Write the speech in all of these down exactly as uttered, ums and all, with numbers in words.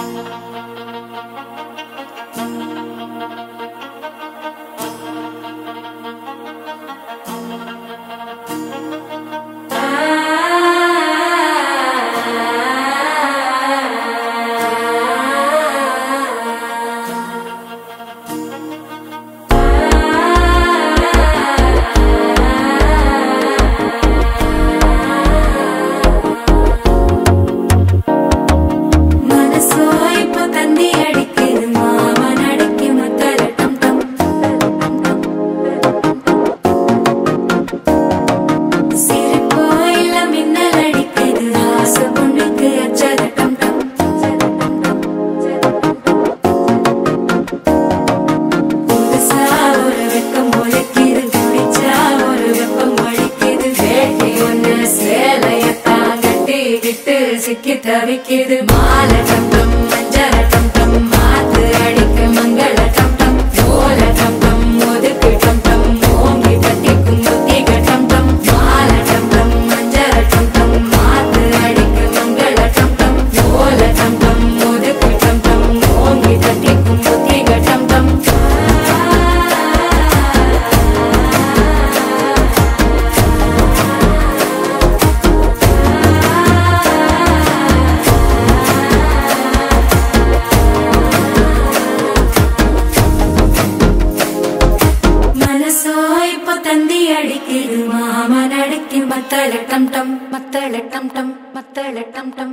தவிக்குது மால டம் டம் மஞ்சள டம் டம் மாத்து அடிக்க மங்கள டம் டம் ஓல டம் டம் ஒதுக்கு டம் டம் ஓங்கி தட்டிக்கும் முத்திக டம் டம் மால டம் டம் மஞ்சள டம் டம் மாத்து அடிக்க மங்கள டம் டம் ஓல டம் டம் ஒதுக்கு டம் டம் ஓங்கி தட்டிக்கும் முத்திக டம் டம் அடிக்குது மாமன் அடிக்கு மத்தள டம் டம் மத்தள டம் டம் மத்தள டம் டம்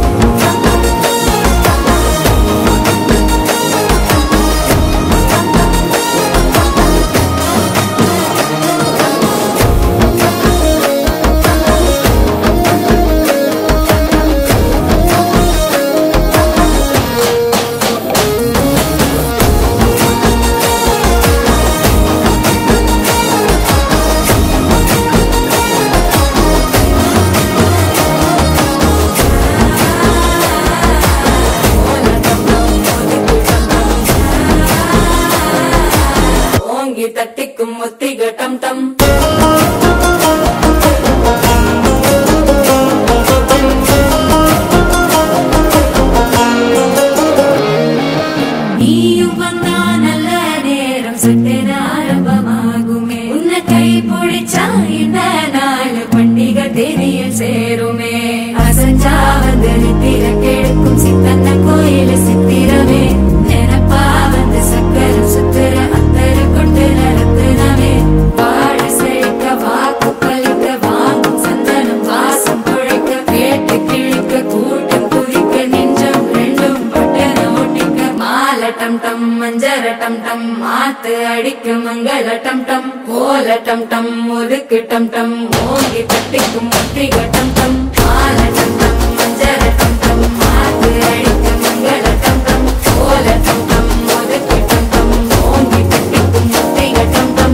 தட்டிக்கும் முத்திக டம் டம் நீயும் வந்தா நல்ல நேரம் சட்டென ஆரம்பமாகுமே உன்னை கை பிடிச்சா இந்த நாள் பண்டிகை தேதியில் சேருமே அசஞ்சா வந்து நித்திர கெடுக்கும் சித்தன்ன கோயில சித்திரமே நினைப்பா வந்து சக்கர சுத்திர அத்தரு கொண்டு நடத்துனவே வாழ செழிக்க வாக்கு பலிக்க வாங்கும் சந்தனம் வாசம் குழைக்க கேட்டு கிழிக்க கூட்டம் குதிக்க நெஞ்சம் ரெண்டும் பட்டன ஒட்டிக்க மால டம் டம் மஞ்சர டம் டம் மாத்து அடிக்க மங்கள டம் டம் கோல டம் டம் ஒதுக்கு டம் டம் ஓங்கி தட்டிக்கும் முத்திக டம் டம் மால டம் டம் மஞ்சர டம் டம் மாத்து அடிக்க மங்கள டம் டம் கோல டம் டம் ஒதுக்கு டம் டம் ஓங்கி தட்டிக்கும் முத்திக டம் டம்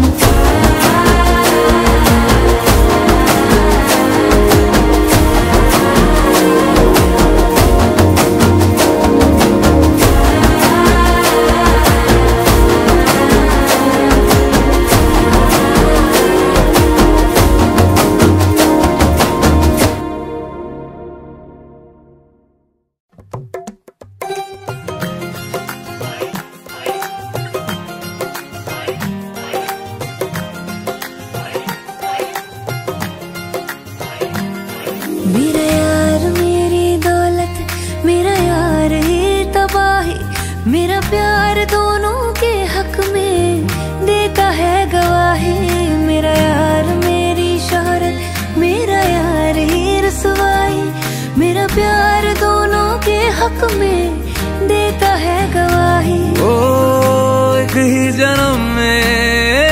मेरा यार मेरी दौलत मेरा यार ही तबाही मेरा प्यार दोनों के हक में देता है गवाही मेरा यार मेरी शोहरत मेरा यार ही रसवाई मेरा प्यार दोनों के हक में देता है गवाही ओ एक ही जन्म में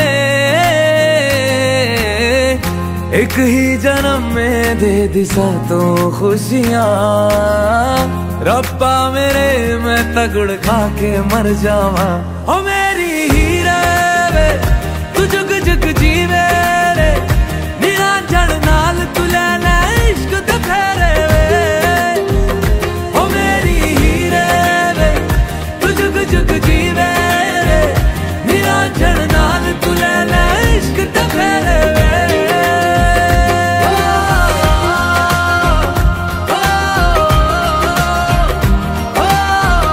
एक ही जन्म में दे दी सातों खुशियाँ रब्बा मेरे मैं तगड़ खा के मर जावा ओ मेरी हीरे वे तू जुग जुग जीवे रे निरंजन नाल तू लेना इश्क ते फेरे वे ओ मेरी हीरे वे तू जुग जुग जीवे रे निरंजन नाल तू लेना इश्क ते फेरे वे Oh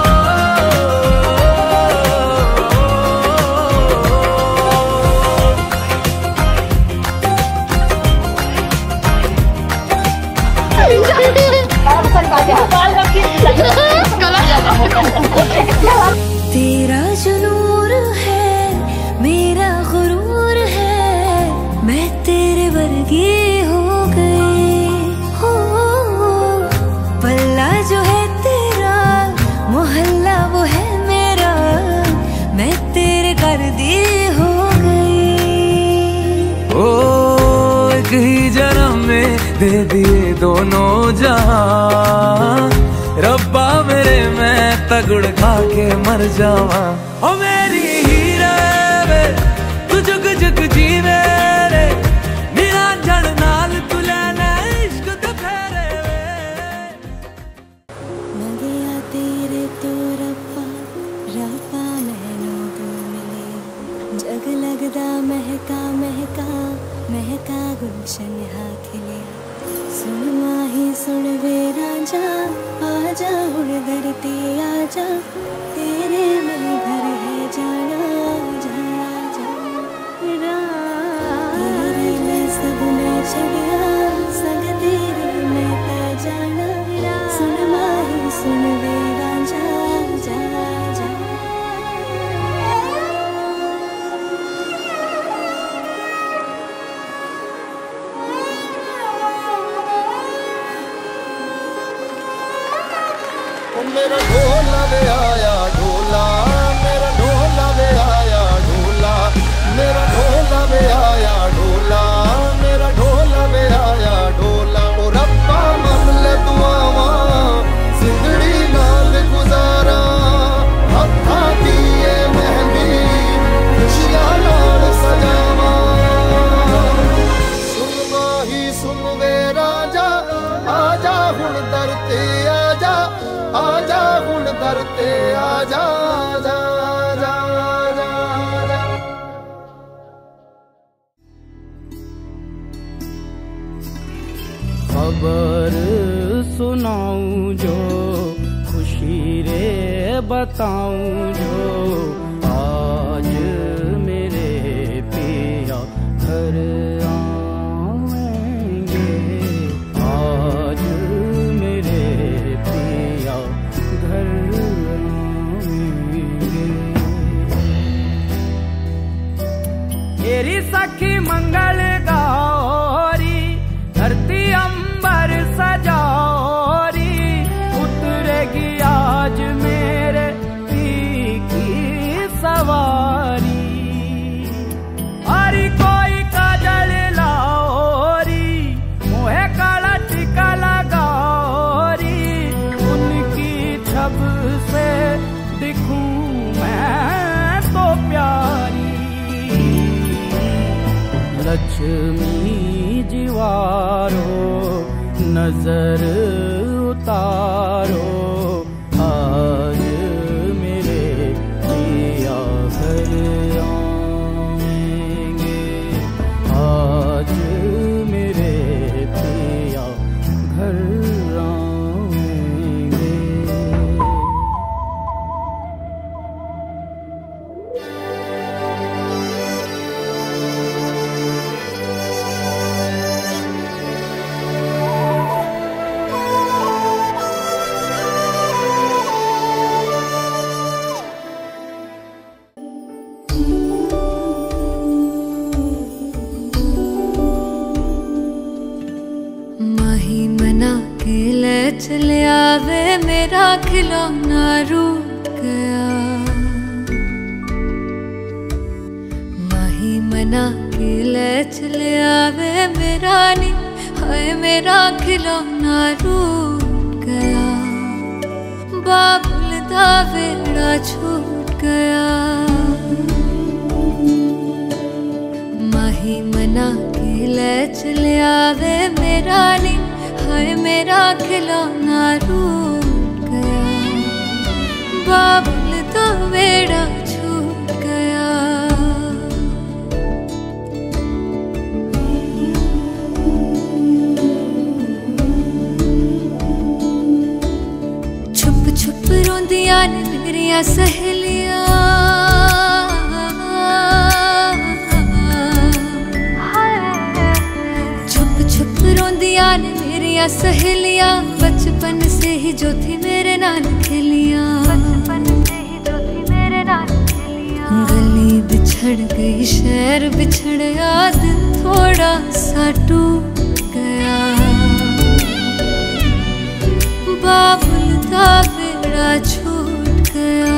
दे दिए दोनों जहां। रब्बा मेरे मैं तगड़ खा के मर जावा। ओ मेरी हीरे वे तू जुग जुग जीवे रे, निरंजन नाल तू लेना इश्क दे फेरे वे। मंगिया तेरे तो रब्बा रब्बा मैनू तू मिले, जग लगदा महका महका महका गुलशन हा खिले। सुन माही सुन वे राजा, आजा हुण दर ते आजा, तेरे में घर है जाना जाना जाना। तेरे में सब मैं छड़िया, संग तेरे में ता जाना। सुन माही सुन वे राजा जा जा। मेरा ढोला वे आया ढोला, मेरा ढोला वे आया ढोला, मेरा ढोला वे आया ढोला, मेरा ढोला वे आया ढोला। ओ रब्बा मन ले दुआवा, जिंदड़ी नाल गुजारा, हत्था दिए मेहंदी खुशियां नाल सजावा। सुन माही सुन वे राजा, आजा हुण दर ते आजा, आजा हुण दर ते आजा जा जा जा जा। खबर सुनाऊं जो खुशी रे बताऊं जो, आज मेरे पिया घर आएंगे, आज मेरे पिया घर आएंगे। तेरी सखी मंगल गौरी, धरती अंबर सजारी, उतरेगी आज मेरे पी की सवारी। अरे कोई काजल लाओरी, मोहे काला टीका लगाओरी, उनकी छब से दिखूं मैं तो प्यारी। लक्ष्मी जीवारो नजर उतारो, आज मेरे पिया घर आएंगे, आज मेरे पिया घर आएंगे। माही मना के ले चले आवे, मेरा खिलौना रूठ गया। माही मना के ले चले आवे, मेरा नी हाय मेरा खिलौना रूठ गया। बाबुल दा वेड़ा छूट गया। माही मना के ले चले आवे, मेरा नी हाय मेरा खिलौना रूठ गया। बाबुल दा वेड़ा छूट गया। छुप छुप रोंदियां ने मेरिया सहेलियां, छुप छुप रोंदियां ने मेरिया सहेलियां, बचपन से ही जो थी मेरे नाल खेलियां, बचपन से ही जो थी मेरे नाल खेलियां। गली बिछड़ गई शहर बिछड़ गया, दिल थोड़ा सा टूट गया। बाबुल दा वेड़ा छूट गया।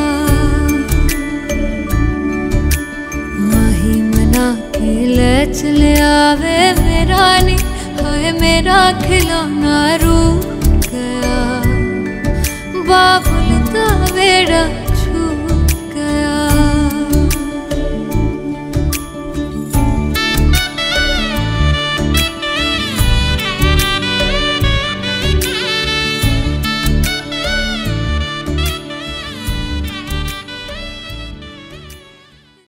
माही मना के ले चले आवे, मेरा नी हाय है मेरा खिलौना रूठ गया, बाबुल का बेड़ा